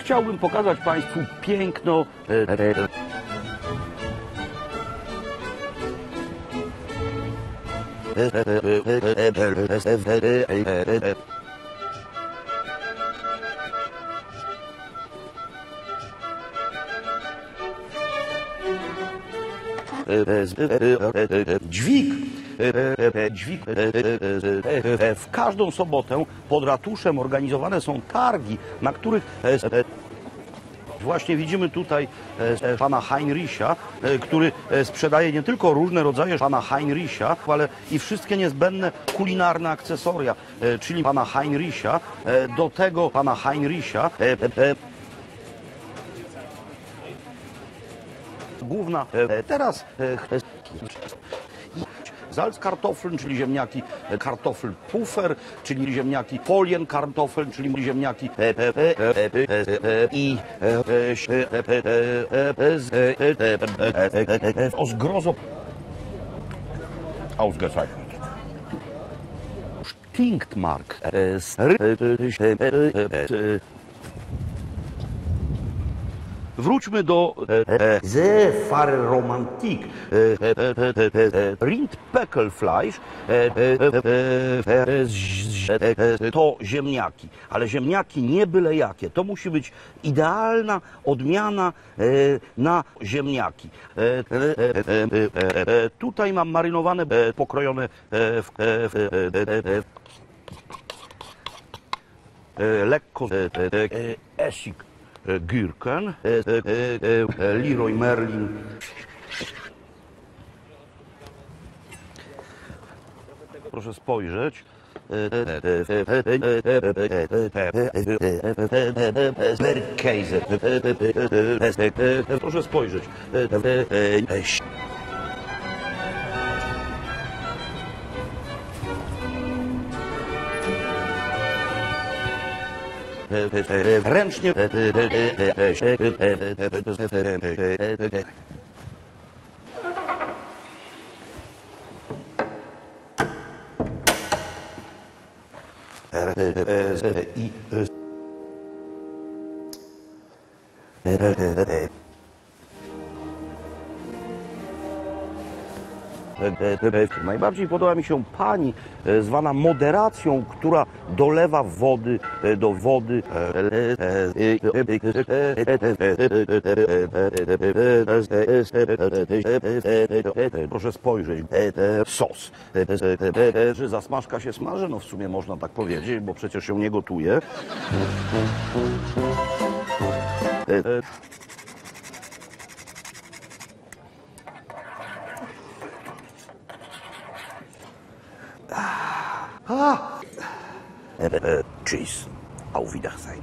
chciałbym pokazać Państwu piękno dźwig. W każdą sobotę pod ratuszem organizowane są targi, na których właśnie widzimy tutaj pana Heinricha, który sprzedaje nie tylko różne rodzaje pana Heinricha, ale i wszystkie niezbędne kulinarne akcesoria, czyli pana Heinricha, do tego pana Heinricha główna teraz Salzkartoffeln, czyli ziemniaki Kartoffelpuffer, czyli ziemniaki Folienkartoffeln, czyli ziemniaki i aus Grosso ausgezeichnet. Stinkmark. Wróćmy do Seefahrerromantik. Rindpeckelfleisch to ziemniaki, ale ziemniaki nie byle jakie. To musi być idealna odmiana na ziemniaki. Tutaj mam marynowane, pokrojone lekko Essig Gürken, Leroy Merlin. Proszę spojrzeć. Bergkäse. Proszę spojrzeć. Ręcznie najbardziej podoba mi się pani zwana moderacją, która dolewa wody do wody. Proszę spojrzeć. Sos. Że zasmażka się smaży? No w sumie można tak powiedzieć, bo przecież się nie gotuje. Tschüss. Auf Wiedersehen.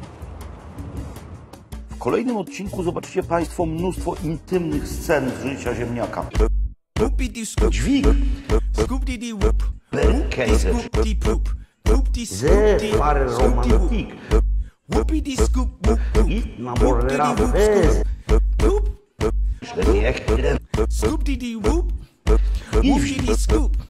W kolejnym odcinku zobaczycie Państwo mnóstwo intymnych scen z życia ziemniaka. Dźwig. Bergkäse. Seefahrerromantik. I namorados. I